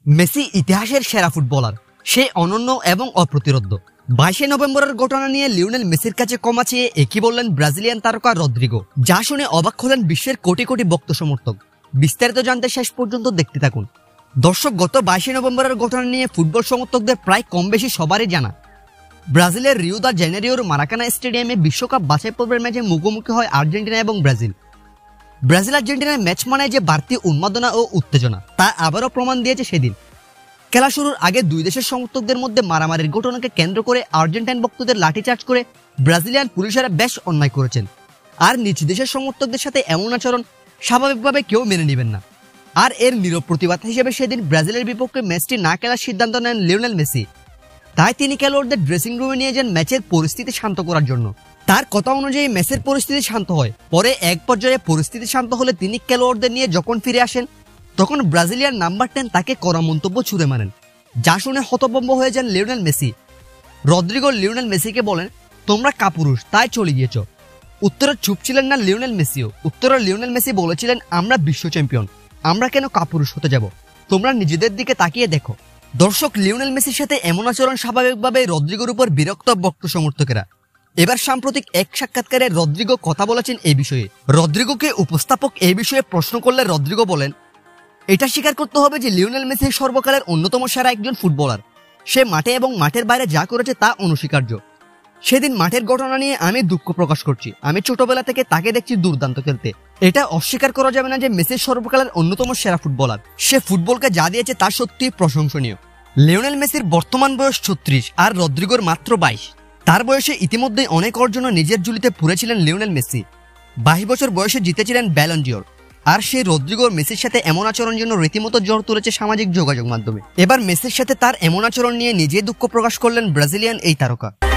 Messi ইতিহাসের সেরা footballer, সে অনন্য এবং অপ্রতিরোধ্য। 22 নভেম্বরের ঘটনা নিয়ে লিওনেল মেসির কাছে ক্ষমা চেয়ে একই বললেন ব্রাজিলিয়ান তারকা রদ্রিগো, যা শুনে অবাক হলেন বিশ্বের কোটি কোটি ভক্ত সমর্থক। বিস্তারিত জানতে শেষ পর্যন্ত দেখতে থাকুন। দর্শক, গত 22 নভেম্বরের ঘটনা নিয়ে ফুটবল সমর্থকদের প্রায় কম বেশি সবারই জানা। ব্রাজিলের রিও দা জেনেরিওর মারাকানা স্টেডিয়ামে বিশ্বকাপ বাছাই পর্বের ম্যাচে মুখোমুখি হয় আর্জেন্টিনা এবং ব্রাজিল আর্জেন্টিনার ম্যাচ মানে যে বাড়তি উন্মাদনা ও উত্তেজনা, তা আবারও প্রমাণ দিয়েছে সেদিন। খেলা শুরুর আগে দুই দেশের সমর্থকদের মধ্যে মারামারির ঘটনাকে কেন্দ্র করে আর্জেন্টাইন ভক্তদের লাঠিচার্জ করে ব্রাজিলিয়ান পুলিশেরা বেশ অন্যায় করেছেন। আর নিজ দেশের সমর্থকদের সাথে এমন আচরণ স্বাভাবিকভাবে কেউ মেনে নেবেন না। আর এর নীরব প্রতিবাদ হিসেবে সেদিন ব্রাজিলের বিপক্ষে ম্যাচটি না খেলার সিদ্ধান্ত নেন লিওনেল মেসি। তাই তিনি খেলোয়াড়দের ড্রেসিং রুমে নিয়ে যান ম্যাচের পরিস্থিতি শান্ত করার জন্য। তার কথা অনুযায়ী ম্যাচের পরিস্থিতি শান্ত হয়। পরে এক পর্যায়ে পরিস্থিতি শান্ত হলে তিনি খেলোয়াড়দের নিয়ে যখন ফিরে আসেন, তখন ব্রাজিলিয়ান নাম্বার 10 তাকে কড়া মন্তব্য ছুড়ে মারেন, যা শুনে হতভম্ব হয়ে যান লিওনেল মেসি। রদ্রিগো লিওনেল মেসিকে বলেন, তোমরা কাপুরুষ, তাই চলে গিয়েছ। উত্তরে চুপ ছিলেন না লিওনেল মেসিও। উত্তরে লিওনেল মেসি বলেছিলেন, আমরা বিশ্ব চ্যাম্পিয়ন, আমরা কেন কাপুরুষ হতে যাব, তোমরা নিজেদের দিকে তাকিয়ে দেখো। দর্শক, লিওনেল মেসির সাথে এমন আচরণ স্বাভাবিকভাবে রদ্রিগোর উপর বিরক্ত ভক্ত সমর্থকেরা। এবার সাম্প্রতিক এক সাক্ষাৎকারে রদ্রিগো কথা বলেছেন এই বিষয়ে। রদ্রিগোকে উপস্থাপক এই বিষয়ে প্রশ্ন করলে রদ্রিগো বলেন, এটা স্বীকার করতে হবে যে লিওনেল মেসি সর্বকালের অন্যতম সেরা একজন ফুটবলার। সে মাঠে এবং মাঠের বাইরে যা করেছে তা অনস্বীকার্য। সেদিন মাঠের ঘটনা নিয়ে আমি দুঃখ প্রকাশ করছি। আমি ছোটবেলা থেকে তাকে দেখছি দুর্দান্ত খেলতে। এটা অস্বীকার করা যাবে না যে মেসি সর্বকালের অন্যতম সেরা ফুটবলার। সে ফুটবলকে যা দিয়েছে তা সত্যিই প্রশংসনীয়। লিওনেল মেসির বর্তমান বয়স 36 আর রদ্রিগোর মাত্র 22। তার বয়সে ইতিমধ্যেই অনেক অর্জন নিজের ঝুলিতে পুরেছিলেন লিওনেল মেসি। 22 বছর বয়সে জিতেছিলেন ব্যালন ডিওর। আর সেই রদ্রিগো মেসির সাথে এমন আচরণ জন্য রীতিমতো জ্বর তুলেছে সামাজিক যোগাযোগ মাধ্যমে। এবার মেসির সাথে তার এমন আচরণ নিয়ে নিজে দুঃখ প্রকাশ করলেন ব্রাজিলিয়ান এই তারকা।